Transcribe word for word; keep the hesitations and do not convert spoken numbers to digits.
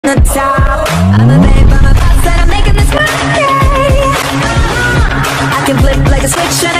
the top. I'm a babe, I'm a boss, and I'm making this money. I can flip like a switch.